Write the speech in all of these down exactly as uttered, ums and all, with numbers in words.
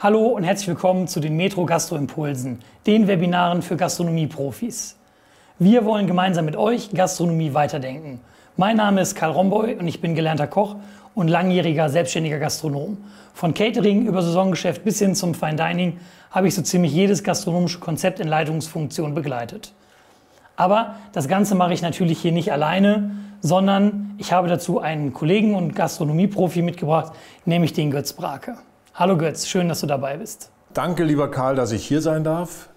Hallo und herzlich willkommen zu den Metro Gastro Impulsen, den Webinaren für Gastronomie-Profis. Wir wollen gemeinsam mit euch Gastronomie weiterdenken. Mein Name ist Karl Romboy und ich bin gelernter Koch und langjähriger selbstständiger Gastronom. Von Catering über Saisongeschäft bis hin zum Fine Dining habe ich so ziemlich jedes gastronomische Konzept in Leitungsfunktion begleitet. Aber das Ganze mache ich natürlich hier nicht alleine, sondern ich habe dazu einen Kollegen und Gastronomie-Profi mitgebracht, nämlich den Götz Brake. Hallo Götz, schön, dass du dabei bist. Danke, lieber Karl, dass ich hier sein darf.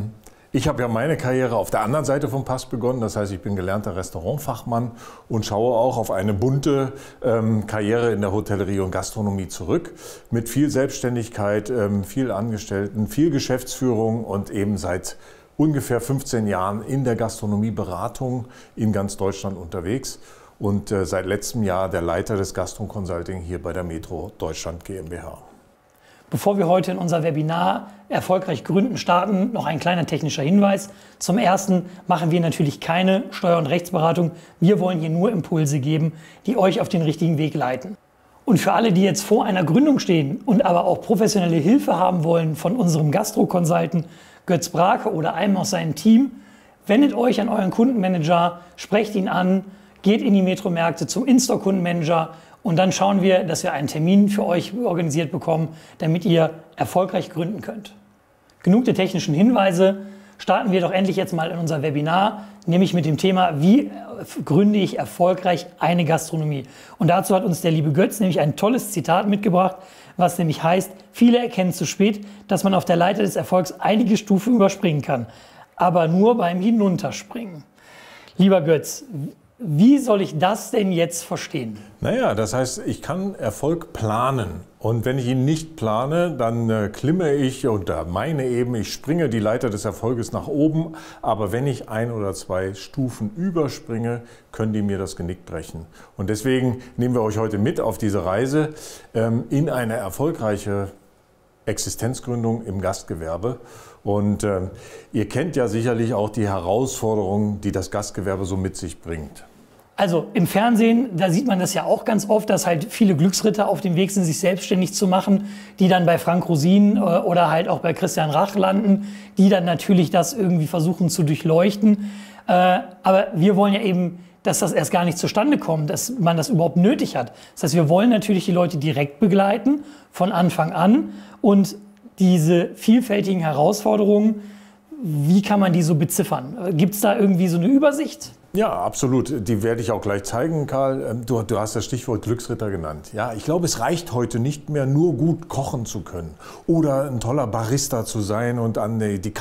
Ich habe ja meine Karriere auf der anderen Seite vom Pass begonnen. Das heißt, ich bin gelernter Restaurantfachmann und schaue auch auf eine bunte Karriere in der Hotellerie und Gastronomie zurück. Mit viel Selbstständigkeit, viel Angestellten, viel Geschäftsführung und eben seit ungefähr fünfzehn Jahren in der Gastronomieberatung in ganz Deutschland unterwegs. Und seit letztem Jahr der Leiter des Gastro Consulting hier bei der Metro Deutschland GmbH. Bevor wir heute in unser Webinar Erfolgreich gründen starten, noch ein kleiner technischer Hinweis. Zum Ersten machen wir natürlich keine Steuer- und Rechtsberatung. Wir wollen hier nur Impulse geben, die euch auf den richtigen Weg leiten. Und für alle, die jetzt vor einer Gründung stehen und aber auch professionelle Hilfe haben wollen von unserem Gastro-Consultant Götz Brake oder einem aus seinem Team, wendet euch an euren Kundenmanager, sprecht ihn an, geht in die Metro-Märkte zum In-Store-Kundenmanager. Und dann schauen wir, dass wir einen Termin für euch organisiert bekommen, damit ihr erfolgreich gründen könnt. Genug der technischen Hinweise, starten wir doch endlich jetzt mal in unser Webinar, nämlich mit dem Thema, wie gründe ich erfolgreich eine Gastronomie. Und dazu hat uns der liebe Götz nämlich ein tolles Zitat mitgebracht, was nämlich heißt, viele erkennen zu spät, dass man auf der Leiter des Erfolgs einige Stufen überspringen kann, aber nur beim Hinunterspringen. Lieber Götz, wie soll ich das denn jetzt verstehen? Naja, das heißt, ich kann Erfolg planen. Und wenn ich ihn nicht plane, dann äh, klimme ich oder meine eben, ich springe die Leiter des Erfolges nach oben. Aber wenn ich ein oder zwei Stufen überspringe, können die mir das Genick brechen. Und deswegen nehmen wir euch heute mit auf diese Reise ähm, in eine erfolgreiche Existenzgründung im Gastgewerbe. Und äh, ihr kennt ja sicherlich auch die Herausforderungen, die das Gastgewerbe so mit sich bringt. Also im Fernsehen, da sieht man das ja auch ganz oft, dass halt viele Glücksritter auf dem Weg sind, sich selbstständig zu machen, die dann bei Frank Rosin äh, oder halt auch bei Christian Rach landen, die dann natürlich das irgendwie versuchen zu durchleuchten. Äh, aber wir wollen ja eben, dass das erst gar nicht zustande kommt, dass man das überhaupt nötig hat. Das heißt, wir wollen natürlich die Leute direkt begleiten, von Anfang an. Und diese vielfältigen Herausforderungen, wie kann man die so beziffern? Gibt es da irgendwie so eine Übersicht? Ja, absolut. Die werde ich auch gleich zeigen, Karl. Du, du hast das Stichwort Glücksritter genannt. Ja, ich glaube, es reicht heute nicht mehr, nur gut kochen zu können oder ein toller Barista zu sein und an die, die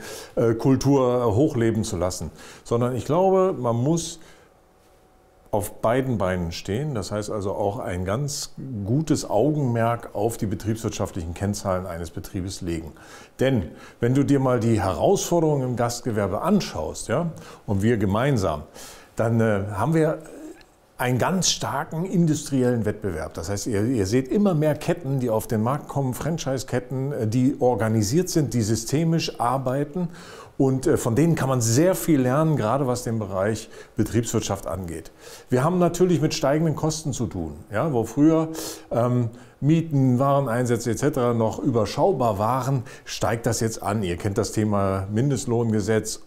Kaffeekultur hochleben zu lassen, sondern ich glaube, man muss auf beiden Beinen stehen. Das heißt also auch ein ganz gutes Augenmerk auf die betriebswirtschaftlichen Kennzahlen eines Betriebes legen. Denn wenn du dir mal die Herausforderungen im Gastgewerbe anschaust, ja, und wir gemeinsam, dann äh, haben wir einen ganz starken industriellen Wettbewerb. Das heißt, ihr, ihr seht immer mehr Ketten, die auf den Markt kommen, Franchise-Ketten, die organisiert sind, die systemisch arbeiten. Und von denen kann man sehr viel lernen, gerade was den Bereich Betriebswirtschaft angeht. Wir haben natürlich mit steigenden Kosten zu tun, ja, wo früher ähm, Mieten, Wareneinsätze et cetera noch überschaubar waren, steigt das jetzt an. Ihr kennt das Thema Mindestlohngesetz,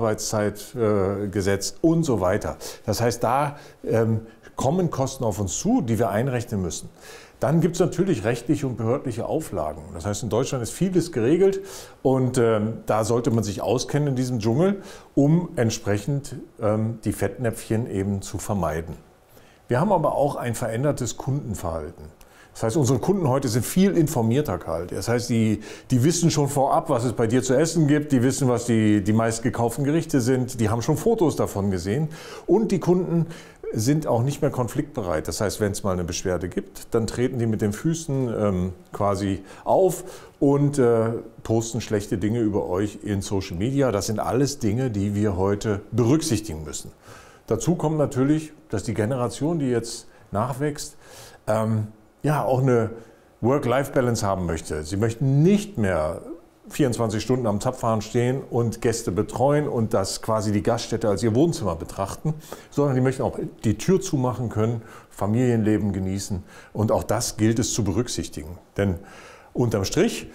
Arbeitszeitgesetz äh, und so weiter. Das heißt, da ähm, kommen Kosten auf uns zu, die wir einrechnen müssen. Dann gibt es natürlich rechtliche und behördliche Auflagen. Das heißt, in Deutschland ist vieles geregelt und ähm, da sollte man sich auskennen in diesem Dschungel, um entsprechend ähm, die Fettnäpfchen eben zu vermeiden. Wir haben aber auch ein verändertes Kundenverhalten. Das heißt, unsere Kunden heute sind viel informierter, Karl. Das heißt, die, die wissen schon vorab, was es bei dir zu essen gibt, die wissen, was die, die meistgekauften Gerichte sind, die haben schon Fotos davon gesehen und die Kunden sind auch nicht mehr konfliktbereit. Das heißt, wenn es mal eine Beschwerde gibt, dann treten die mit den Füßen ähm, quasi auf und äh, posten schlechte Dinge über euch in Social Media. Das sind alles Dinge, die wir heute berücksichtigen müssen. Dazu kommt natürlich, dass die Generation, die jetzt nachwächst, ähm, ja auch eine Work-Life-Balance haben möchte. Sie möchten nicht mehr vierundzwanzig Stunden am Zapfhahn stehen und Gäste betreuen und das quasi die Gaststätte als ihr Wohnzimmer betrachten, sondern die möchten auch die Tür zumachen können, Familienleben genießen und auch das gilt es zu berücksichtigen. Denn Unterm Strich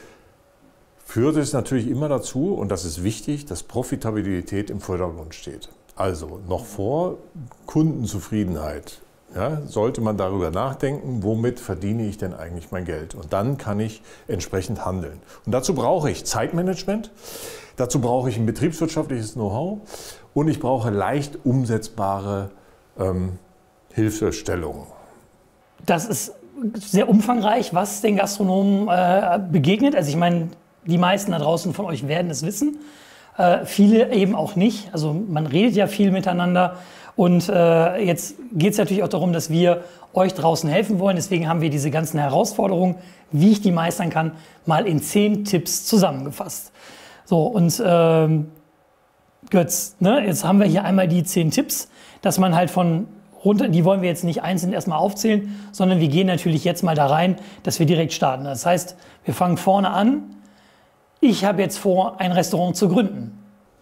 führt es natürlich immer dazu, und das ist wichtig, dass Profitabilität im Vordergrund steht. Also noch vor Kundenzufriedenheit, ja, sollte man darüber nachdenken, womit verdiene ich denn eigentlich mein Geld? Und dann kann ich entsprechend handeln. Und dazu brauche ich Zeitmanagement, dazu brauche ich ein betriebswirtschaftliches Know-how und ich brauche leicht umsetzbare ähm, Hilfestellungen. Das ist sehr umfangreich, was den Gastronomen äh, begegnet. Also ich meine, die meisten da draußen von euch werden es wissen, äh, viele eben auch nicht. Also man redet ja viel miteinander. Und äh, jetzt geht es natürlich auch darum, dass wir euch draußen helfen wollen. Deswegen haben wir diese ganzen Herausforderungen, wie ich die meistern kann, mal in zehn Tipps zusammengefasst. So, und ähm, Götz, ne, jetzt haben wir hier einmal die zehn Tipps, dass man halt von runter, die wollen wir jetzt nicht einzeln erstmal aufzählen, sondern wir gehen natürlich jetzt mal da rein, dass wir direkt starten. Das heißt, wir fangen vorne an. Ich habe jetzt vor, ein Restaurant zu gründen.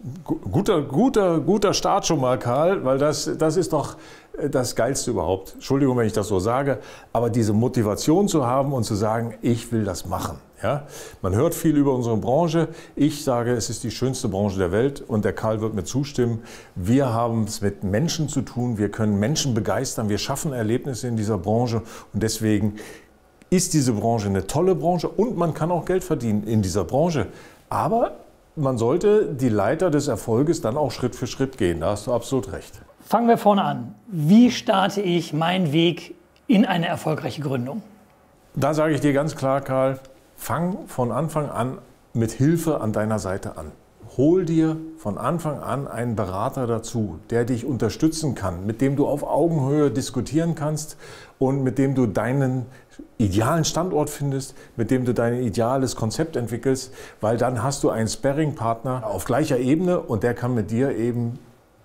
Guter, guter, guter Start schon mal, Karl, weil das, das ist doch das Geilste überhaupt. Entschuldigung, wenn ich das so sage, aber diese Motivation zu haben und zu sagen, ich will das machen. Ja? Man hört viel über unsere Branche. Ich sage, es ist die schönste Branche der Welt und der Karl wird mir zustimmen. Wir haben es mit Menschen zu tun, wir können Menschen begeistern, wir schaffen Erlebnisse in dieser Branche und deswegen ist diese Branche eine tolle Branche und man kann auch Geld verdienen in dieser Branche. Aber man sollte die Leiter des Erfolges dann auch Schritt für Schritt gehen. Da hast du absolut recht. Fangen wir vorne an. Wie starte ich meinen Weg in eine erfolgreiche Gründung? Da sage ich dir ganz klar, Karl, fang von Anfang an mit Hilfe an deiner Seite an. Hol dir von Anfang an einen Berater dazu, der dich unterstützen kann, mit dem du auf Augenhöhe diskutieren kannst und mit dem du deinen idealen Standort findest, mit dem du dein ideales Konzept entwickelst, weil dann hast du einen Sparringpartner auf gleicher Ebene und der kann mit dir eben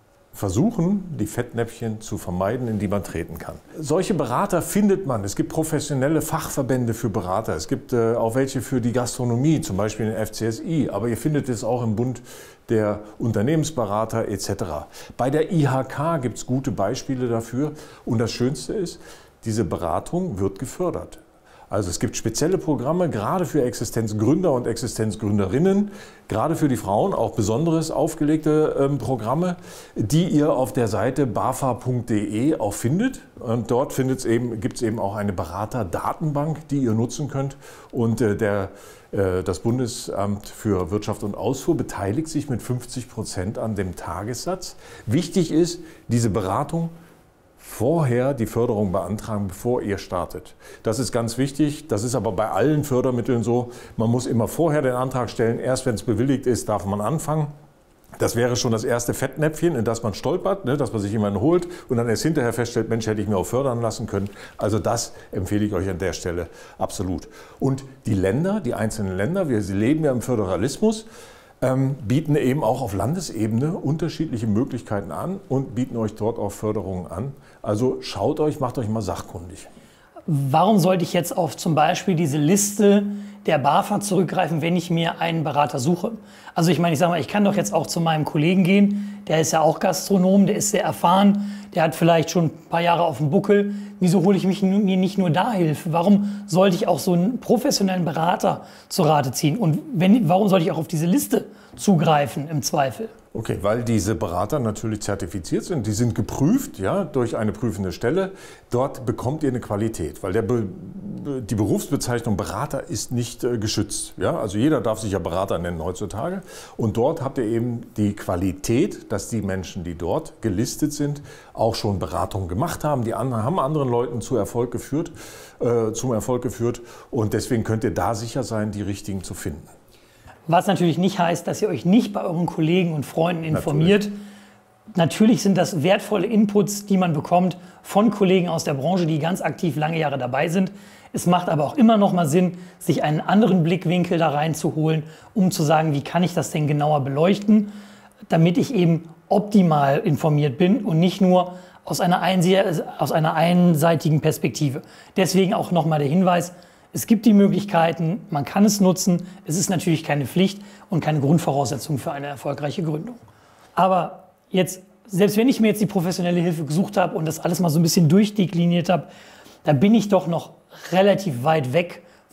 versuchen, die Fettnäpfchen zu vermeiden, in die man treten kann. Solche Berater findet man. Es gibt professionelle Fachverbände für Berater. Es gibt äh, auch welche für die Gastronomie, zum Beispiel den F C S I. Aber ihr findet es auch im Bund der Unternehmensberater et cetera. Bei der I H K gibt es gute Beispiele dafür. Und das Schönste ist, diese Beratung wird gefördert. Also es gibt spezielle Programme, gerade für Existenzgründer und Existenzgründerinnen, gerade für die Frauen, auch besonderes aufgelegte ähm, Programme, die ihr auf der Seite bafa punkt de auch findet. Und dort findet's eben, gibt es eben auch eine Beraterdatenbank, die ihr nutzen könnt. Und äh, der, äh, das Bundesamt für Wirtschaft und Ausfuhr beteiligt sich mit fünfzig Prozent an dem Tagessatz. Wichtig ist, diese Beratung vorher die Förderung beantragen, bevor ihr startet. Das ist ganz wichtig. Das ist aber bei allen Fördermitteln so. Man muss immer vorher den Antrag stellen. Erst wenn es bewilligt ist, darf man anfangen. Das wäre schon das erste Fettnäpfchen, in das man stolpert, ne, dass man sich jemanden holt und dann erst hinterher feststellt, Mensch, hätte ich mir auch fördern lassen können. Also das empfehle ich euch an der Stelle absolut. Und die Länder, die einzelnen Länder, wir leben ja im Föderalismus, Ähm, bieten eben auch auf Landesebene unterschiedliche Möglichkeiten an und bieten euch dort auch Förderungen an. Also schaut euch, macht euch mal sachkundig. Warum sollte ich jetzt auf zum Beispiel diese Liste der BAFA zurückgreifen, wenn ich mir einen Berater suche? Also ich meine, ich sage mal, ich kann doch jetzt auch zu meinem Kollegen gehen, der ist ja auch Gastronom, der ist sehr erfahren, der hat vielleicht schon ein paar Jahre auf dem Buckel. Wieso hole ich mich mir nicht nur da Hilfe? Warum sollte ich auch so einen professionellen Berater zu Rate ziehen? Und wenn, warum sollte ich auch auf diese Liste zugreifen im Zweifel? Okay, weil diese Berater natürlich zertifiziert sind, die sind geprüft, ja, durch eine prüfende Stelle. Dort bekommt ihr eine Qualität, weil der Be die Berufsbezeichnung Berater ist nicht äh, geschützt. Ja? Also jeder darf sich ja Berater nennen heutzutage. Und dort habt ihr eben die Qualität, dass die Menschen, die dort gelistet sind, auch schon Beratungen gemacht haben. Die anderen, haben anderen Leuten zu Erfolg geführt, äh, zum Erfolg geführt. Und deswegen könnt ihr da sicher sein, die richtigen zu finden. Was natürlich nicht heißt, dass ihr euch nicht bei euren Kollegen und Freunden informiert. Natürlich, Natürlich sind das wertvolle Inputs, die man bekommt von Kollegen aus der Branche, die ganz aktiv lange Jahre dabei sind. Es macht aber auch immer noch mal Sinn, sich einen anderen Blickwinkel da reinzuholen, um zu sagen, wie kann ich das denn genauer beleuchten, damit ich eben optimal informiert bin und nicht nur aus einer, aus einer einseitigen Perspektive. Deswegen auch noch mal der Hinweis, es gibt die Möglichkeiten, man kann es nutzen. Es ist natürlich keine Pflicht und keine Grundvoraussetzung für eine erfolgreiche Gründung. Aber jetzt, selbst wenn ich mir jetzt die professionelle Hilfe gesucht habe und das alles mal so ein bisschen durchdekliniert habe, da bin ich doch noch relativ weit weg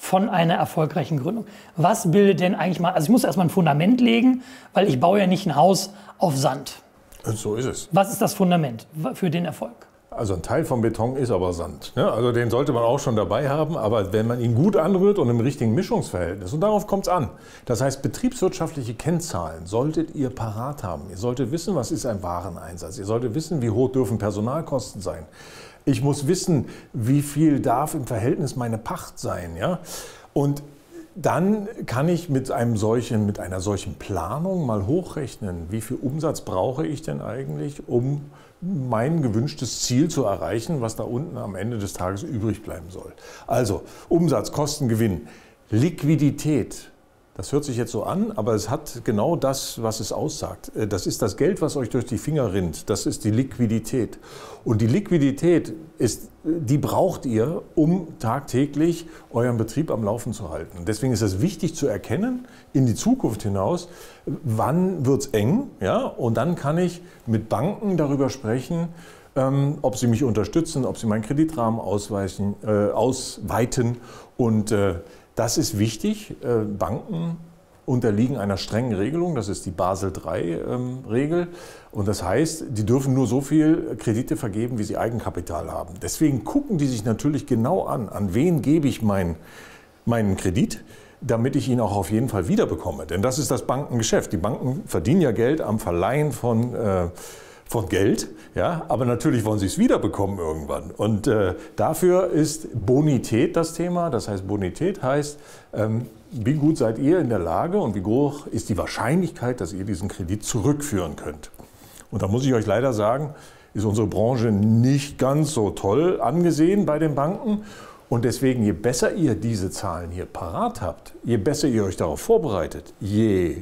von einer erfolgreichen Gründung. Was bildet denn eigentlich mal, also ich muss erstmal ein Fundament legen, weil ich baue ja nicht ein Haus auf Sand. So ist es. Was ist das Fundament für den Erfolg? Also ein Teil vom Beton ist aber Sand. Ja, also den sollte man auch schon dabei haben, aber wenn man ihn gut anrührt und im richtigen Mischungsverhältnis, und darauf kommt es an. Das heißt, betriebswirtschaftliche Kennzahlen solltet ihr parat haben. Ihr solltet wissen, was ist ein Wareneinsatz. Ihr solltet wissen, wie hoch dürfen Personalkosten sein. Ich muss wissen, wie viel darf im Verhältnis meine Pacht sein. Ja? Und dann kann ich mit, einem solchen, mit einer solchen Planung mal hochrechnen, wie viel Umsatz brauche ich denn eigentlich, um mein gewünschtes Ziel zu erreichen, was da unten am Ende des Tages übrig bleiben soll. Also Umsatz, Kosten, Gewinn, Liquidität. Das hört sich jetzt so an, aber es hat genau das, was es aussagt. Das ist das Geld, was euch durch die Finger rinnt. Das ist die Liquidität. Und die Liquidität, ist, die braucht ihr, um tagtäglich euren Betrieb am Laufen zu halten. Deswegen ist es wichtig zu erkennen, in die Zukunft hinaus, wann wird es eng. Ja? Und dann kann ich mit Banken darüber sprechen, ähm, ob sie mich unterstützen, ob sie meinen Kreditrahmen ausweichen, äh, ausweiten. Und äh, das ist wichtig. Banken unterliegen einer strengen Regelung, das ist die Basel drei Regel. Und das heißt, die dürfen nur so viel Kredite vergeben, wie sie Eigenkapital haben. Deswegen gucken die sich natürlich genau an, an wen gebe ich mein, meinen Kredit, damit ich ihn auch auf jeden Fall wiederbekomme. Denn das ist das Bankengeschäft. Die Banken verdienen ja Geld am Verleihen von äh, von Geld, ja, aber natürlich wollen sie es wiederbekommen irgendwann. Und äh, dafür ist Bonität das Thema. Das heißt, Bonität heißt, ähm, wie gut seid ihr in der Lage und wie hoch ist die Wahrscheinlichkeit, dass ihr diesen Kredit zurückführen könnt. Und da muss ich euch leider sagen, ist unsere Branche nicht ganz so toll angesehen bei den Banken. Und deswegen, je besser ihr diese Zahlen hier parat habt, je besser ihr euch darauf vorbereitet, je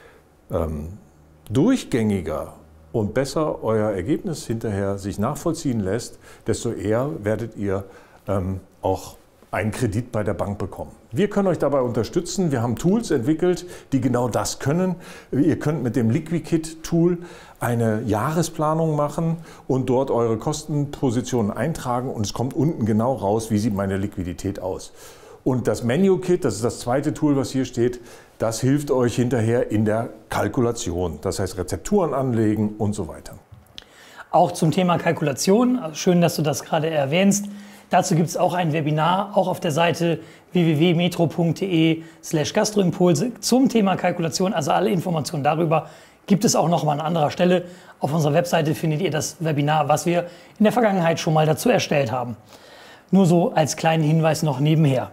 ähm, durchgängiger und besser euer Ergebnis hinterher sich nachvollziehen lässt, desto eher werdet ihr ähm, auch einen Kredit bei der Bank bekommen. Wir können euch dabei unterstützen. Wir haben Tools entwickelt, die genau das können. Ihr könnt mit dem LiquiKit-Tool eine Jahresplanung machen und dort eure Kostenpositionen eintragen und es kommt unten genau raus, wie sieht meine Liquidität aus. Und das MenuKit, das ist das zweite Tool, was hier steht, das hilft euch hinterher in der Kalkulation. Das heißt Rezepturen anlegen und so weiter. Auch zum Thema Kalkulation, also schön, dass du das gerade erwähnst. Dazu gibt es auch ein Webinar, auch auf der Seite w w w punkt metro punkt de slash gastroimpulse zum Thema Kalkulation. Also alle Informationen darüber gibt es auch noch mal an anderer Stelle. Auf unserer Webseite findet ihr das Webinar, was wir in der Vergangenheit schon mal dazu erstellt haben. Nur so als kleinen Hinweis noch nebenher.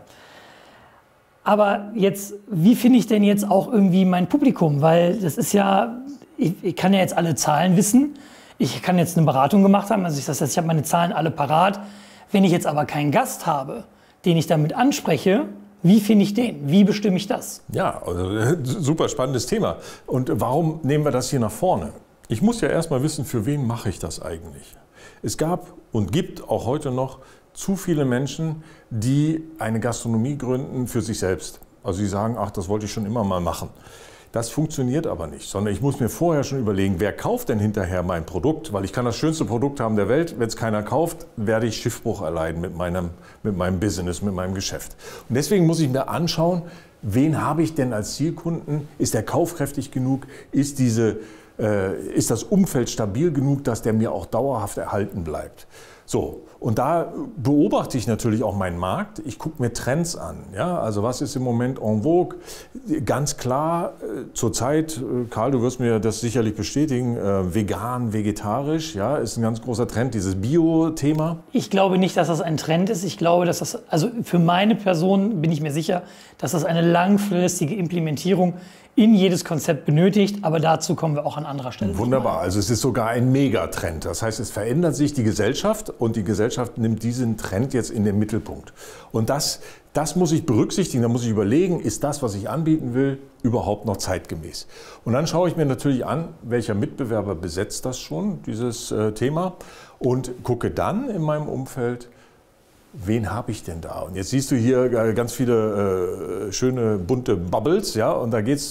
Aber jetzt, wie finde ich denn jetzt auch irgendwie mein Publikum? Weil das ist ja, ich, ich kann ja jetzt alle Zahlen wissen. Ich kann jetzt eine Beratung gemacht haben, also das heißt, ich habe meine Zahlen alle parat. Wenn ich jetzt aber keinen Gast habe, den ich damit anspreche, wie finde ich den? Wie bestimme ich das? Ja, also, super spannendes Thema. Und warum nehmen wir das hier nach vorne? Ich muss ja erstmal wissen, für wen mache ich das eigentlich? Es gab und gibt auch heute noch zu viele Menschen, die eine Gastronomie gründen für sich selbst. Also sie sagen, ach, das wollte ich schon immer mal machen. Das funktioniert aber nicht, sondern ich muss mir vorher schon überlegen, wer kauft denn hinterher mein Produkt? Weil ich kann das schönste Produkt haben der Welt, wenn es keiner kauft, werde ich Schiffbruch erleiden mit meinem, mit meinem Business, mit meinem Geschäft. Und deswegen muss ich mir anschauen, wen habe ich denn als Zielkunden? Ist der kaufkräftig genug? Ist, diese, äh, ist das Umfeld stabil genug, dass der mir auch dauerhaft erhalten bleibt? So, und da beobachte ich natürlich auch meinen Markt. Ich gucke mir Trends an. Ja? Also was ist im Moment en vogue? Ganz klar, äh, zurzeit, äh, Karl, du wirst mir das sicherlich bestätigen, äh, vegan, vegetarisch, ja, ist ein ganz großer Trend, dieses Bio-Thema. Ich glaube nicht, dass das ein Trend ist. Ich glaube, dass das, also für meine Person bin ich mir sicher, dass das eine langfristige Implementierung in jedes Konzept benötigt, aber dazu kommen wir auch an anderer Stelle. Wunderbar, also es ist sogar ein Megatrend. Das heißt, es verändert sich die Gesellschaft und die Gesellschaft nimmt diesen Trend jetzt in den Mittelpunkt. Und das, das muss ich berücksichtigen, da muss ich überlegen, ist das, was ich anbieten will, überhaupt noch zeitgemäß? Und dann schaue ich mir natürlich an, welcher Mitbewerber besetzt das schon, dieses äh, Thema, und gucke dann in meinem Umfeld, wen habe ich denn da? Und jetzt siehst du hier ganz viele äh, schöne bunte Bubbles, ja, und da geht es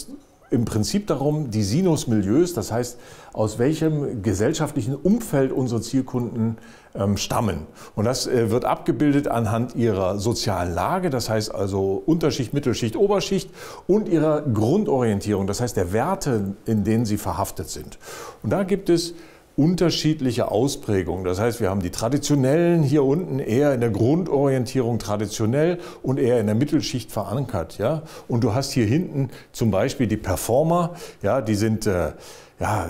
im Prinzip darum, die Sinusmilieus, das heißt, aus welchem gesellschaftlichen Umfeld unsere Zielkunden ähm, stammen. Und das äh, wird abgebildet anhand ihrer sozialen Lage, das heißt also Unterschicht, Mittelschicht, Oberschicht und ihrer Grundorientierung, das heißt der Werte, in denen sie verhaftet sind. Und da gibt es unterschiedliche Ausprägungen. Das heißt, wir haben die traditionellen hier unten eher in der Grundorientierung traditionell und eher in der Mittelschicht verankert. Ja? Und du hast hier hinten zum Beispiel die Performer, ja, die sind äh, ja,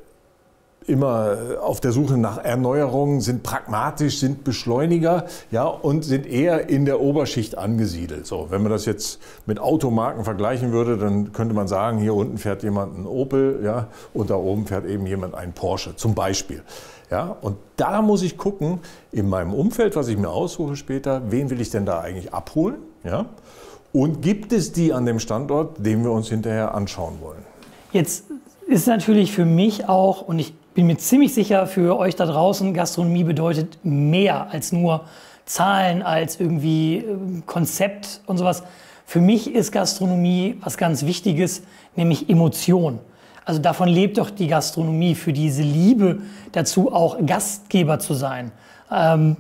immer auf der Suche nach Erneuerungen, sind pragmatisch, sind Beschleuniger, ja, und sind eher in der Oberschicht angesiedelt. So, wenn man das jetzt mit Automarken vergleichen würde, dann könnte man sagen, hier unten fährt jemand ein Opel, ja, und da oben fährt eben jemand einen Porsche, zum Beispiel. Ja, und da muss ich gucken, in meinem Umfeld, was ich mir aussuche später, wen will ich denn da eigentlich abholen? Ja? Und gibt es die an dem Standort, den wir uns hinterher anschauen wollen? Jetzt ist natürlich für mich auch, und ich bin mir ziemlich sicher, für euch da draußen, Gastronomie bedeutet mehr als nur Zahlen, als irgendwie äh, Konzept und sowas. Für mich ist Gastronomie was ganz Wichtiges, nämlich Emotion. Also davon lebt doch die Gastronomie, für diese Liebe dazu auch Gastgeber zu sein. Ähm,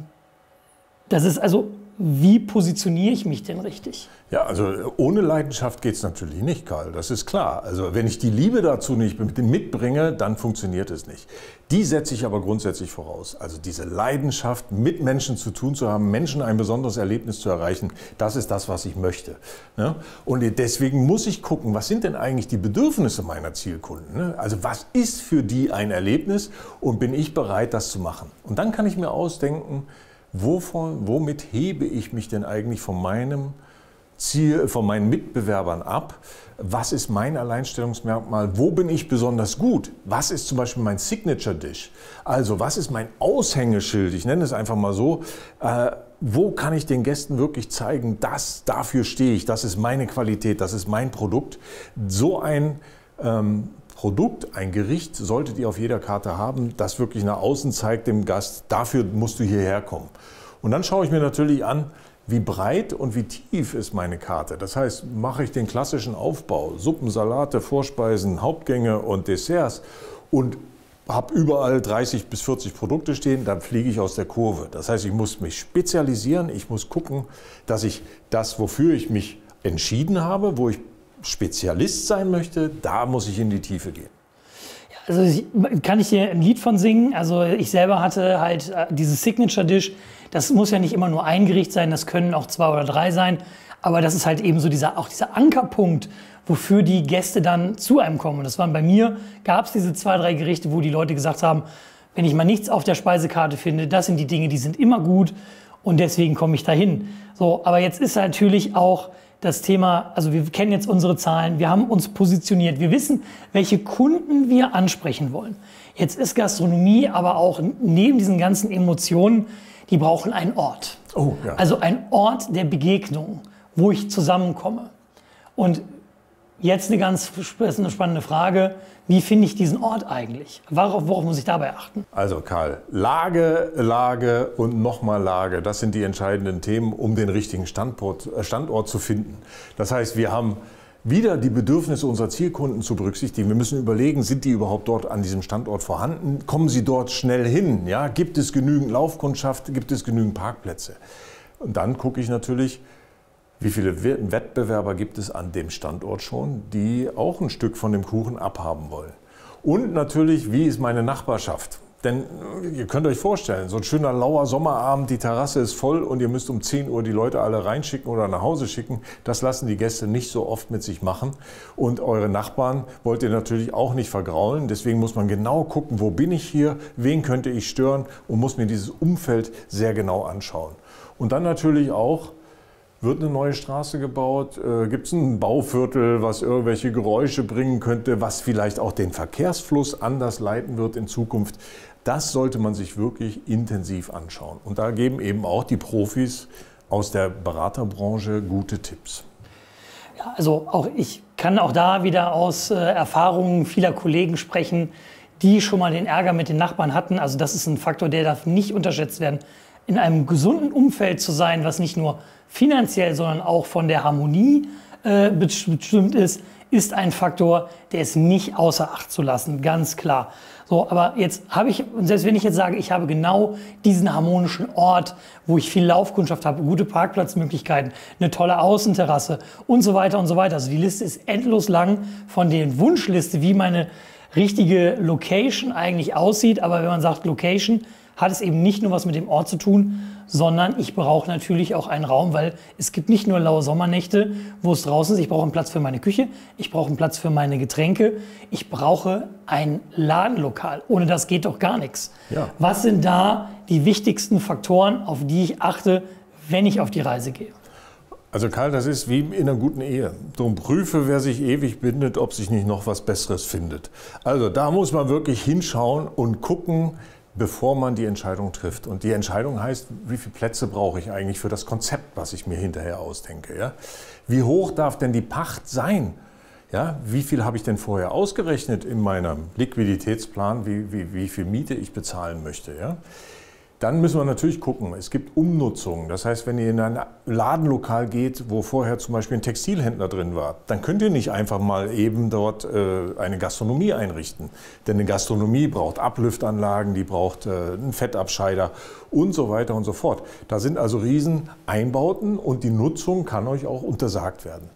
das ist also, wie positioniere ich mich denn richtig? Ja, also ohne Leidenschaft geht es natürlich nicht, Karl, das ist klar. Also wenn ich die Liebe dazu nicht mitbringe, dann funktioniert es nicht. Die setze ich aber grundsätzlich voraus. Also diese Leidenschaft, mit Menschen zu tun zu haben, Menschen ein besonderes Erlebnis zu erreichen, das ist das, was ich möchte. Und deswegen muss ich gucken, was sind denn eigentlich die Bedürfnisse meiner Zielkunden? Also was ist für die ein Erlebnis und bin ich bereit, das zu machen? Und dann kann ich mir ausdenken, wovon, womit hebe ich mich denn eigentlich von meinem Ziel, von meinen Mitbewerbern ab? Was ist mein Alleinstellungsmerkmal? Wo bin ich besonders gut? Was ist zum Beispiel mein Signature Dish? Also was ist mein Aushängeschild? Ich nenne es einfach mal so. Äh, wo kann ich den Gästen wirklich zeigen, das, dafür stehe ich, das ist meine Qualität, das ist mein Produkt. So ein ähm, Produkt, ein Gericht solltet ihr auf jeder Karte haben, das wirklich nach außen zeigt dem Gast, dafür musst du hierher kommen. Und dann schaue ich mir natürlich an, wie breit und wie tief ist meine Karte. Das heißt, mache ich den klassischen Aufbau, Suppen, Salate, Vorspeisen, Hauptgänge und Desserts und habe überall dreißig bis vierzig Produkte stehen, dann fliege ich aus der Kurve. Das heißt, ich muss mich spezialisieren, ich muss gucken, dass ich das, wofür ich mich entschieden habe, wo ich Spezialist sein möchte, da muss ich in die Tiefe gehen. Also ich, kann ich hier ein Lied von singen? Also ich selber hatte halt äh, dieses Signature Dish. Das muss ja nicht immer nur ein Gericht sein, das können auch zwei oder drei sein. Aber das ist halt eben so dieser, auch dieser Ankerpunkt, wofür die Gäste dann zu einem kommen. Und das waren bei mir, gab es diese zwei, drei Gerichte, wo die Leute gesagt haben, wenn ich mal nichts auf der Speisekarte finde, das sind die Dinge, die sind immer gut und deswegen komme ich dahin. So, aber jetzt ist natürlich auch das Thema, also wir kennen jetzt unsere Zahlen, wir haben uns positioniert, wir wissen, welche Kunden wir ansprechen wollen. Jetzt ist Gastronomie aber auch neben diesen ganzen Emotionen, die brauchen einen Ort. Oh, ja. Also ein Ort der Begegnung, wo ich zusammenkomme. Und jetzt eine ganz eine spannende Frage, wie finde ich diesen Ort eigentlich? Worauf, worauf muss ich dabei achten? Also Karl, Lage, Lage und nochmal Lage, das sind die entscheidenden Themen, um den richtigen Standort, Standort zu finden. Das heißt, wir haben wieder die Bedürfnisse unserer Zielkunden zu berücksichtigen. Wir müssen überlegen, sind die überhaupt dort an diesem Standort vorhanden? Kommen sie dort schnell hin? Ja? Gibt es genügend Laufkundschaft? Gibt es genügend Parkplätze? Und dann gucke ich natürlich, wie viele Wettbewerber gibt es an dem Standort schon, die auch ein Stück von dem Kuchen abhaben wollen. Und natürlich, wie ist meine Nachbarschaft? Denn ihr könnt euch vorstellen, so ein schöner lauer Sommerabend, die Terrasse ist voll und ihr müsst um zehn Uhr die Leute alle reinschicken oder nach Hause schicken. Das lassen die Gäste nicht so oft mit sich machen. Und eure Nachbarn wollt ihr natürlich auch nicht vergraulen. Deswegen muss man genau gucken, wo bin ich hier, wen könnte ich stören und muss mir dieses Umfeld sehr genau anschauen. Und dann natürlich auch, wird eine neue Straße gebaut? Äh, Gibt es ein Bauviertel, was irgendwelche Geräusche bringen könnte, was vielleicht auch den Verkehrsfluss anders leiten wird in Zukunft? Das sollte man sich wirklich intensiv anschauen. Und da geben eben auch die Profis aus der Beraterbranche gute Tipps. Ja, also auch ich kann auch da wieder aus äh, Erfahrungen vieler Kollegen sprechen, die schon mal den Ärger mit den Nachbarn hatten. Also das ist ein Faktor, der darf nicht unterschätzt werden. In einem gesunden Umfeld zu sein, was nicht nur finanziell, sondern auch von der Harmonie äh, bestimmt ist, ist ein Faktor, der ist nicht außer Acht zu lassen, ganz klar. So, aber jetzt habe ich, und selbst wenn ich jetzt sage, ich habe genau diesen harmonischen Ort, wo ich viel Laufkundschaft habe, gute Parkplatzmöglichkeiten, eine tolle Außenterrasse und so weiter und so weiter. Also die Liste ist endlos lang von der Wunschliste, wie meine richtige Location eigentlich aussieht. Aber wenn man sagt Location, hat es eben nicht nur was mit dem Ort zu tun, sondern ich brauche natürlich auch einen Raum, weil es gibt nicht nur laue Sommernächte, wo es draußen ist. Ich brauche einen Platz für meine Küche, ich brauche einen Platz für meine Getränke, ich brauche ein Ladenlokal. Ohne das geht doch gar nichts. Ja. Was sind da die wichtigsten Faktoren, auf die ich achte, wenn ich auf die Reise gehe? Also Karl, das ist wie in einer guten Ehe. Drum prüfe, wer sich ewig bindet, ob sich nicht noch was Besseres findet. Also da muss man wirklich hinschauen und gucken, bevor man die Entscheidung trifft. Und die Entscheidung heißt, wie viele Plätze brauche ich eigentlich für das Konzept, was ich mir hinterher ausdenke. Ja? Wie hoch darf denn die Pacht sein? Ja? Wie viel habe ich denn vorher ausgerechnet in meinem Liquiditätsplan, wie, wie, wie viel Miete ich bezahlen möchte? Ja? Dann müssen wir natürlich gucken, es gibt Umnutzungen. Das heißt, wenn ihr in ein Ladenlokal geht, wo vorher zum Beispiel ein Textilhändler drin war, dann könnt ihr nicht einfach mal eben dort äh, eine Gastronomie einrichten. Denn eine Gastronomie braucht Ablüftanlagen, die braucht äh, einen Fettabscheider und so weiter und so fort. Da sind also riesen Einbauten und die Nutzung kann euch auch untersagt werden.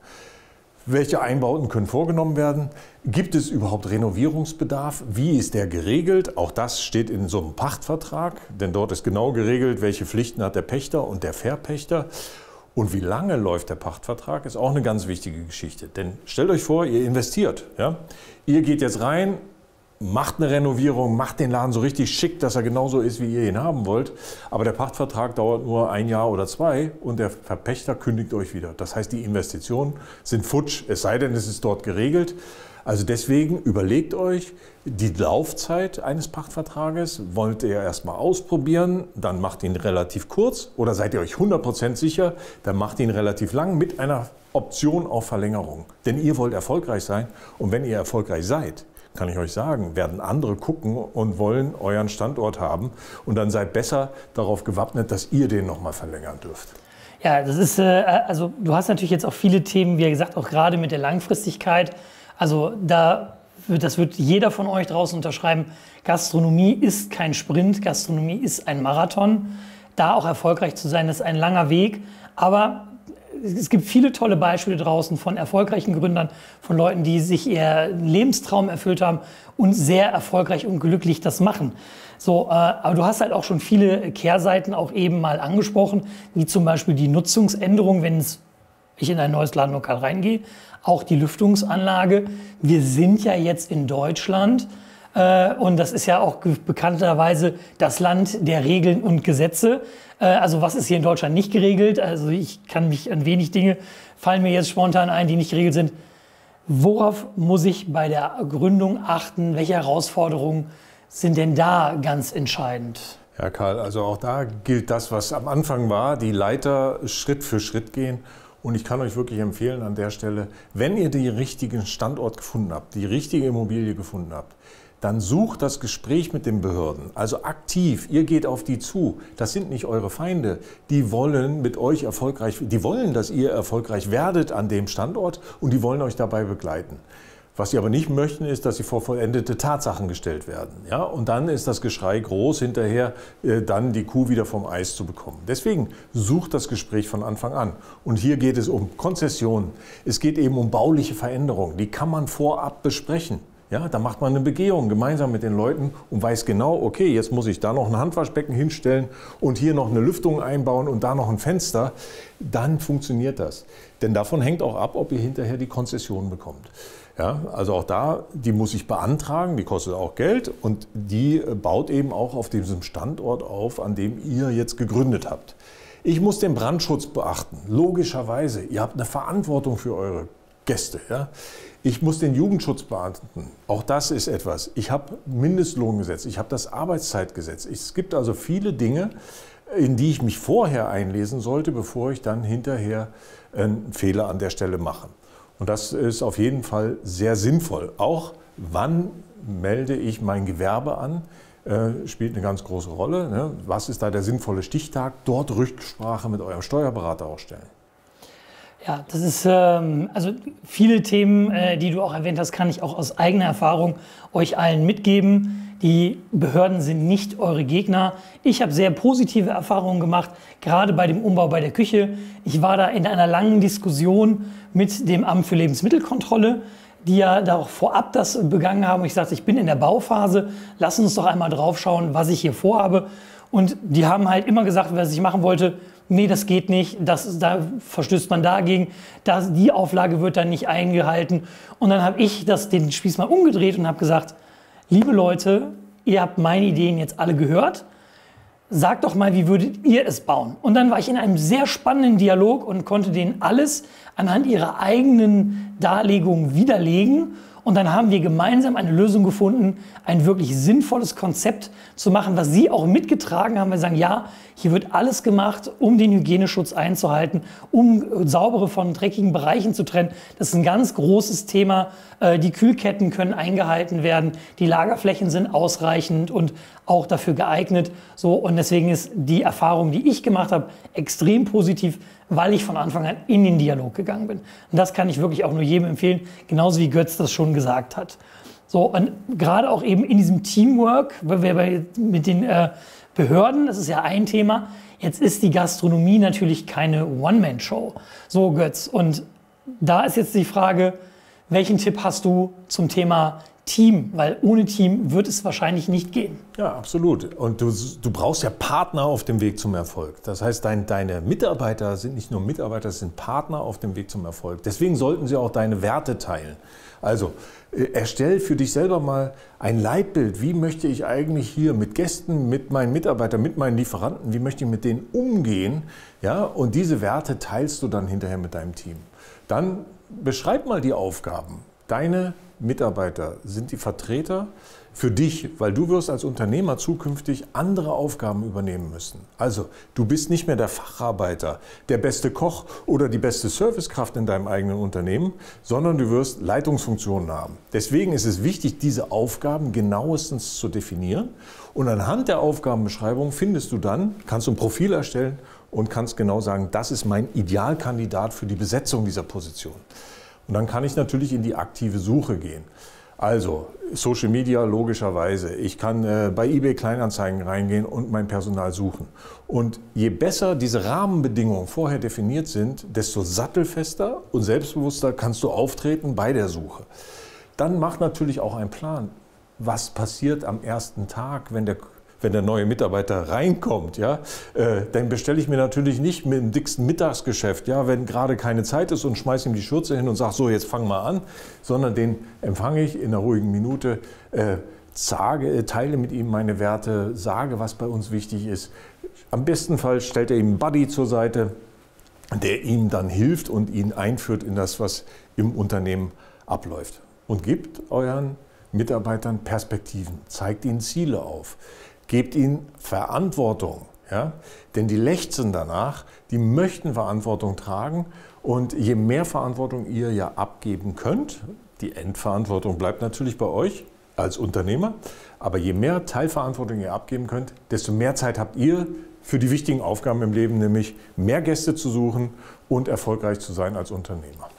Welche Einbauten können vorgenommen werden? Gibt es überhaupt Renovierungsbedarf? Wie ist der geregelt? Auch das steht in so einem Pachtvertrag, denn dort ist genau geregelt, welche Pflichten hat der Pächter und der Verpächter. Und wie lange läuft der Pachtvertrag, ist auch eine ganz wichtige Geschichte. Denn stellt euch vor, ihr investiert. Ja? Ihr geht jetzt rein, macht eine Renovierung, macht den Laden so richtig schick, dass er genauso ist, wie ihr ihn haben wollt. Aber der Pachtvertrag dauert nur ein Jahr oder zwei und der Verpächter kündigt euch wieder. Das heißt, die Investitionen sind futsch, es sei denn, es ist dort geregelt. Also deswegen überlegt euch die Laufzeit eines Pachtvertrages. Wollt ihr erstmal ausprobieren, dann macht ihn relativ kurz. Oder seid ihr euch hundert Prozent sicher, dann macht ihn relativ lang mit einer Option auf Verlängerung. Denn ihr wollt erfolgreich sein und wenn ihr erfolgreich seid, kann ich euch sagen, werden andere gucken und wollen euren Standort haben. Und dann seid besser darauf gewappnet, dass ihr den nochmal verlängern dürft. Ja, das ist, äh, also du hast natürlich jetzt auch viele Themen, wie gesagt, auch gerade mit der Langfristigkeit. Also da wird, das wird jeder von euch draußen unterschreiben. Gastronomie ist kein Sprint, Gastronomie ist ein Marathon. Da auch erfolgreich zu sein, ist ein langer Weg. Aber es gibt viele tolle Beispiele draußen von erfolgreichen Gründern, von Leuten, die sich ihr Lebenstraum erfüllt haben und sehr erfolgreich und glücklich das machen. So, äh, aber du hast halt auch schon viele Kehrseiten auch eben mal angesprochen, wie zum Beispiel die Nutzungsänderung, wenn es, ich in ein neues Ladenlokal reingehe, auch die Lüftungsanlage. Wir sind ja jetzt in Deutschland äh, und das ist ja auch bekannterweise das Land der Regeln und Gesetze. Also was ist hier in Deutschland nicht geregelt? Also ich kann mich an wenig Dinge, fallen mir jetzt spontan ein, die nicht geregelt sind. Worauf muss ich bei der Gründung achten? Welche Herausforderungen sind denn da ganz entscheidend? Ja, Karl, also auch da gilt das, was am Anfang war, die Leiter Schritt für Schritt gehen. Und ich kann euch wirklich empfehlen an der Stelle, wenn ihr den richtigen Standort gefunden habt, die richtige Immobilie gefunden habt, dann sucht das Gespräch mit den Behörden, also aktiv, ihr geht auf die zu. Das sind nicht eure Feinde, die wollen mit euch erfolgreich, die wollen, dass ihr erfolgreich werdet an dem Standort und die wollen euch dabei begleiten. Was sie aber nicht möchten, ist, dass sie vor vollendete Tatsachen gestellt werden. Ja? Und dann ist das Geschrei groß, hinterher äh, dann die Kuh wieder vom Eis zu bekommen. Deswegen sucht das Gespräch von Anfang an. Und hier geht es um Konzessionen, es geht eben um bauliche Veränderungen, die kann man vorab besprechen. Ja, da macht man eine Begehung gemeinsam mit den Leuten und weiß genau, okay, jetzt muss ich da noch ein Handwaschbecken hinstellen und hier noch eine Lüftung einbauen und da noch ein Fenster. Dann funktioniert das. Denn davon hängt auch ab, ob ihr hinterher die Konzession bekommt. Ja, also auch da, die muss ich beantragen, die kostet auch Geld und die baut eben auch auf diesem Standort auf, an dem ihr jetzt gegründet habt. Ich muss den Brandschutz beachten, logischerweise. Ihr habt eine Verantwortung für eure Gäste. Ja? Ich muss den Jugendschutz beachten. Auch das ist etwas. Ich habe Mindestlohngesetz, ich habe das Arbeitszeitgesetz. Es gibt also viele Dinge, in die ich mich vorher einlesen sollte, bevor ich dann hinterher einen Fehler an der Stelle mache. Und das ist auf jeden Fall sehr sinnvoll. Auch wann melde ich mein Gewerbe an, äh, spielt eine ganz große Rolle. Ne? Was ist da der sinnvolle Stichtag? Dort Rücksprache mit eurem Steuerberater auch stellen. Ja, das ist, ähm, also viele Themen, äh, die du auch erwähnt hast, kann ich auch aus eigener Erfahrung euch allen mitgeben. Die Behörden sind nicht eure Gegner. Ich habe sehr positive Erfahrungen gemacht, gerade bei dem Umbau bei der Küche. Ich war da in einer langen Diskussion mit dem Amt für Lebensmittelkontrolle, die ja da auch vorab das begangen haben. Ich sagte, ich bin in der Bauphase, lass uns doch einmal drauf schauen, was ich hier vorhabe. Und die haben halt immer gesagt, was ich machen wollte, nee, das geht nicht, das, da verstößt man dagegen, das, die Auflage wird dann nicht eingehalten. Und dann habe ich das, den Spieß mal umgedreht und habe gesagt, liebe Leute, ihr habt meine Ideen jetzt alle gehört, sagt doch mal, wie würdet ihr es bauen? Und dann war ich in einem sehr spannenden Dialog und konnte denen alles anhand ihrer eigenen Darlegungen widerlegen. Und dann haben wir gemeinsam eine Lösung gefunden, ein wirklich sinnvolles Konzept zu machen, was Sie auch mitgetragen haben. Wir sagen, ja, hier wird alles gemacht, um den Hygieneschutz einzuhalten, um saubere von dreckigen Bereichen zu trennen. Das ist ein ganz großes Thema. Die Kühlketten können eingehalten werden, die Lagerflächen sind ausreichend und auch dafür geeignet. So, und deswegen ist die Erfahrung, die ich gemacht habe, extrem positiv, weil ich von Anfang an in den Dialog gegangen bin. Und das kann ich wirklich auch nur jedem empfehlen, genauso wie Götz das schon gesagt hat. So, und gerade auch eben in diesem Teamwork, weil wir bei, mit den äh, Behörden, das ist ja ein Thema, jetzt ist die Gastronomie natürlich keine One-Man-Show. So, Götz, und da ist jetzt die Frage, welchen Tipp hast du zum Thema Team? Weil ohne Team wird es wahrscheinlich nicht gehen. Ja, absolut. Und du, du brauchst ja Partner auf dem Weg zum Erfolg. Das heißt, dein, deine Mitarbeiter sind nicht nur Mitarbeiter, es sind Partner auf dem Weg zum Erfolg. Deswegen sollten sie auch deine Werte teilen. Also äh, erstell für dich selber mal ein Leitbild. Wie möchte ich eigentlich hier mit Gästen, mit meinen Mitarbeitern, mit meinen Lieferanten, wie möchte ich mit denen umgehen? Ja, und diese Werte teilst du dann hinterher mit deinem Team. Dann beschreib mal die Aufgaben. Deine Mitarbeiter sind die Vertreter für dich, weil du wirst als Unternehmer zukünftig andere Aufgaben übernehmen müssen. Also du bist nicht mehr der Facharbeiter, der beste Koch oder die beste Servicekraft in deinem eigenen Unternehmen, sondern du wirst Leitungsfunktionen haben. Deswegen ist es wichtig, diese Aufgaben genauestens zu definieren. Und anhand der Aufgabenbeschreibung findest du dann, kannst du ein Profil erstellen und kannst genau sagen, das ist mein Idealkandidat für die Besetzung dieser Position. Und dann kann ich natürlich in die aktive Suche gehen. Also Social Media logischerweise. Ich kann äh, bei eBay Kleinanzeigen reingehen und mein Personal suchen. Und je besser diese Rahmenbedingungen vorher definiert sind, desto sattelfester und selbstbewusster kannst du auftreten bei der Suche. Dann mach natürlich auch einen Plan. Was passiert am ersten Tag, wenn der Wenn der neue Mitarbeiter reinkommt, ja, äh, dann bestelle ich mir natürlich nicht mit dem dicksten Mittagsgeschäft, ja, wenn gerade keine Zeit ist und schmeiße ihm die Schürze hin und sage, so, jetzt fang mal an, sondern den empfange ich in einer ruhigen Minute, äh, sage, teile mit ihm meine Werte, sage, was bei uns wichtig ist. Am besten Fall stellt er ihm einen Buddy zur Seite, der ihm dann hilft und ihn einführt in das, was im Unternehmen abläuft. Und gibt euren Mitarbeitern Perspektiven, zeigt ihnen Ziele auf. Gebt ihnen Verantwortung, ja? Denn die lechzen danach, die möchten Verantwortung tragen und je mehr Verantwortung ihr ja abgeben könnt, die Endverantwortung bleibt natürlich bei euch als Unternehmer, aber je mehr Teilverantwortung ihr abgeben könnt, desto mehr Zeit habt ihr für die wichtigen Aufgaben im Leben, nämlich mehr Gäste zu suchen und erfolgreich zu sein als Unternehmer.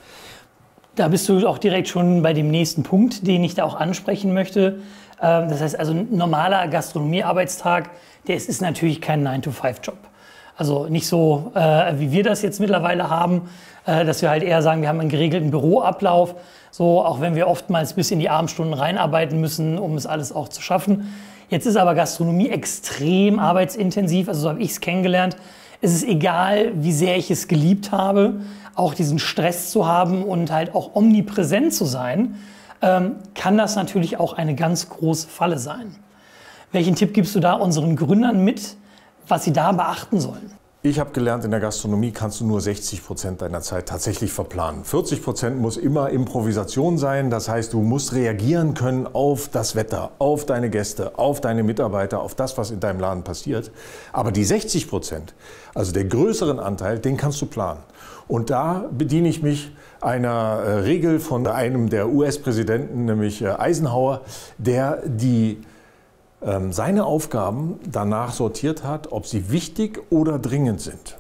Da bist du auch direkt schon bei dem nächsten Punkt, den ich da auch ansprechen möchte. Das heißt also, ein normaler Gastronomiearbeitstag, der ist, ist natürlich kein nine to five Job. Also nicht so, äh, wie wir das jetzt mittlerweile haben, äh, dass wir halt eher sagen, wir haben einen geregelten Büroablauf, so auch wenn wir oftmals bis in die Abendstunden reinarbeiten müssen, um es alles auch zu schaffen. Jetzt ist aber Gastronomie extrem arbeitsintensiv, also so habe ich es kennengelernt. Es ist egal, wie sehr ich es geliebt habe, auch diesen Stress zu haben und halt auch omnipräsent zu sein, ähm, kann das natürlich auch eine ganz große Falle sein. Welchen Tipp gibst du da unseren Gründern mit, was sie da beachten sollen? Ich habe gelernt, in der Gastronomie kannst du nur sechzig Prozent deiner Zeit tatsächlich verplanen. vierzig Prozent muss immer Improvisation sein. Das heißt, du musst reagieren können auf das Wetter, auf deine Gäste, auf deine Mitarbeiter, auf das, was in deinem Laden passiert. Aber die sechzig Prozent, also der größeren Anteil, den kannst du planen. Und da bediene ich mich einer äh, Regel von einem der U S-Präsidenten, nämlich äh, Eisenhower, der die seine Aufgaben danach sortiert hat, ob sie wichtig oder dringend sind.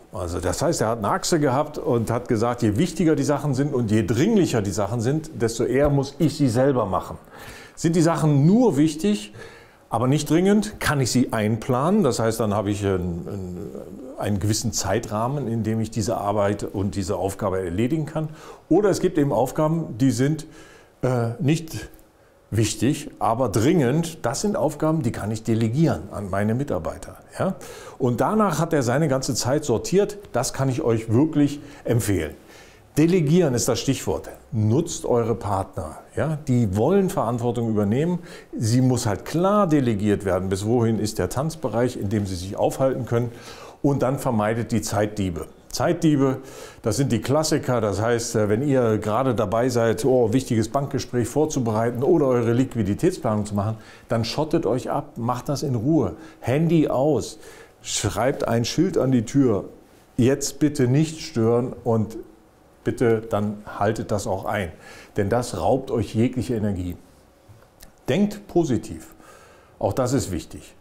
Also das heißt, er hat eine Achse gehabt und hat gesagt, je wichtiger die Sachen sind und je dringlicher die Sachen sind, desto eher muss ich sie selber machen. Sind die Sachen nur wichtig, aber nicht dringend, kann ich sie einplanen. Das heißt, dann habe ich einen, einen, einen gewissen Zeitrahmen, in dem ich diese Arbeit und diese Aufgabe erledigen kann. Oder es gibt eben Aufgaben, die sind äh, nicht wichtig, aber dringend. Das sind Aufgaben, die kann ich delegieren an meine Mitarbeiter. Ja? Und danach hat er seine ganze Zeit sortiert. Das kann ich euch wirklich empfehlen. Delegieren ist das Stichwort. Nutzt eure Partner. Ja? Die wollen Verantwortung übernehmen. Sie muss halt klar delegiert werden. Bis wohin ist der Tanzbereich, in dem sie sich aufhalten können. Und dann vermeidet die Zeitdiebe. Zeitdiebe, das sind die Klassiker. Das heißt, wenn ihr gerade dabei seid, oh, wichtiges Bankgespräch vorzubereiten oder eure Liquiditätsplanung zu machen, dann schottet euch ab, macht das in Ruhe. Handy aus, schreibt ein Schild an die Tür. Jetzt bitte nicht stören und bitte dann haltet das auch ein. Denn das raubt euch jegliche Energie. Denkt positiv. Auch das ist wichtig.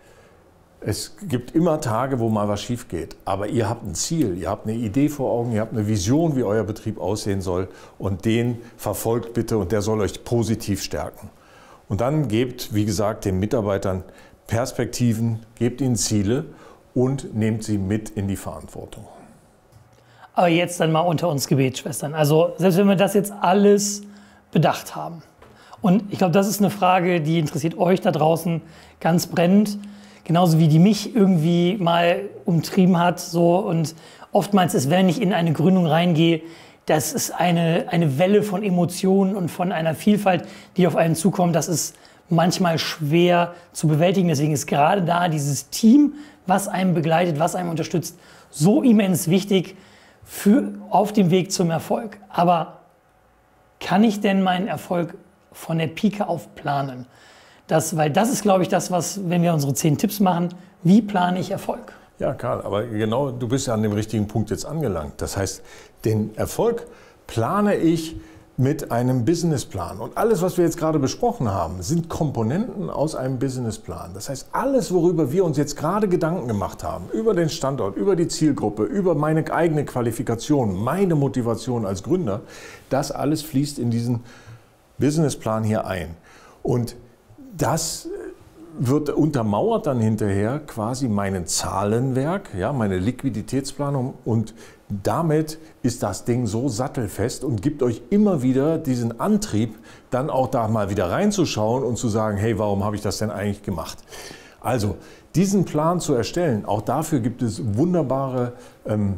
Es gibt immer Tage, wo mal was schief geht, aber ihr habt ein Ziel, ihr habt eine Idee vor Augen, ihr habt eine Vision, wie euer Betrieb aussehen soll und den verfolgt bitte und der soll euch positiv stärken. Und dann gebt, wie gesagt, den Mitarbeitern Perspektiven, gebt ihnen Ziele und nehmt sie mit in die Verantwortung. Aber jetzt dann mal unter uns Gebetsschwestern. Also selbst wenn wir das jetzt alles bedacht haben und ich glaube, das ist eine Frage, die interessiert euch da draußen ganz brennend. Genauso wie die mich irgendwie mal umtrieben hat. So. Und oftmals ist, wenn ich in eine Gründung reingehe, das ist eine, eine Welle von Emotionen und von einer Vielfalt, die auf einen zukommt. Das ist manchmal schwer zu bewältigen. Deswegen ist gerade da dieses Team, was einen begleitet, was einen unterstützt, so immens wichtig für, auf dem Weg zum Erfolg. Aber kann ich denn meinen Erfolg von der Pike auf planen? Das, weil das ist, glaube ich, das, was, wenn wir unsere zehn Tipps machen, wie plane ich Erfolg? Ja, Karl, aber genau, du bist ja an dem richtigen Punkt jetzt angelangt. Das heißt, den Erfolg plane ich mit einem Businessplan. Und alles, was wir jetzt gerade besprochen haben, sind Komponenten aus einem Businessplan. Das heißt, alles, worüber wir uns jetzt gerade Gedanken gemacht haben, über den Standort, über die Zielgruppe, über meine eigene Qualifikation, meine Motivation als Gründer, das alles fließt in diesen Businessplan hier ein. Und das wird untermauert dann hinterher quasi meinen Zahlenwerk, ja, meine Liquiditätsplanung und damit ist das Ding so sattelfest und gibt euch immer wieder diesen Antrieb, dann auch da mal wieder reinzuschauen und zu sagen, hey, warum habe ich das denn eigentlich gemacht? Also diesen Plan zu erstellen, auch dafür gibt es wunderbare ähm,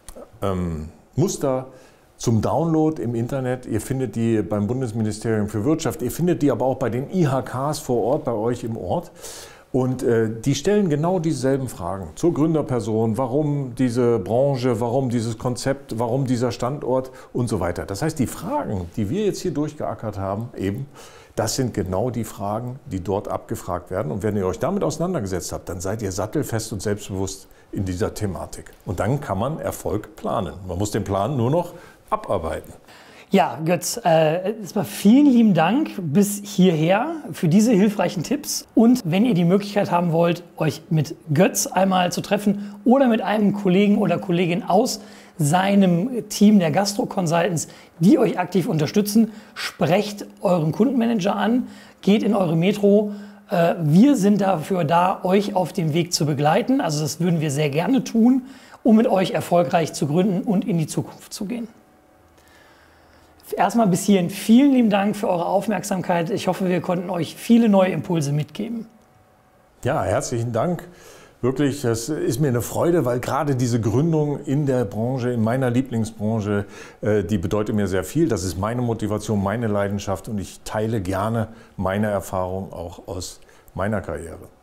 ähm, Muster, zum Download im Internet. Ihr findet die beim Bundesministerium für Wirtschaft, ihr findet die aber auch bei den I H Ks vor Ort, bei euch im Ort. Und äh, die stellen genau dieselben Fragen zur Gründerperson, warum diese Branche, warum dieses Konzept, warum dieser Standort und so weiter. Das heißt, die Fragen, die wir jetzt hier durchgeackert haben, eben, das sind genau die Fragen, die dort abgefragt werden. Und wenn ihr euch damit auseinandergesetzt habt, dann seid ihr sattelfest und selbstbewusst in dieser Thematik. Und dann kann man Erfolg planen. Man muss den Plan nur noch abarbeiten. Ja, Götz, äh, erstmal vielen lieben Dank bis hierher für diese hilfreichen Tipps. Und wenn ihr die Möglichkeit haben wollt, euch mit Götz einmal zu treffen oder mit einem Kollegen oder Kollegin aus seinem Team der Gastro Consultants, die euch aktiv unterstützen, sprecht euren Kundenmanager an, geht in eure Metro. Äh, wir sind dafür da, euch auf dem Weg zu begleiten. Also das würden wir sehr gerne tun, um mit euch erfolgreich zu gründen und in die Zukunft zu gehen. Erstmal bis hierhin vielen lieben Dank für eure Aufmerksamkeit. Ich hoffe, wir konnten euch viele neue Impulse mitgeben. Ja, herzlichen Dank. Wirklich, es ist mir eine Freude, weil gerade diese Gründung in der Branche, in meiner Lieblingsbranche, die bedeutet mir sehr viel. Das ist meine Motivation, meine Leidenschaft und ich teile gerne meine Erfahrung auch aus meiner Karriere.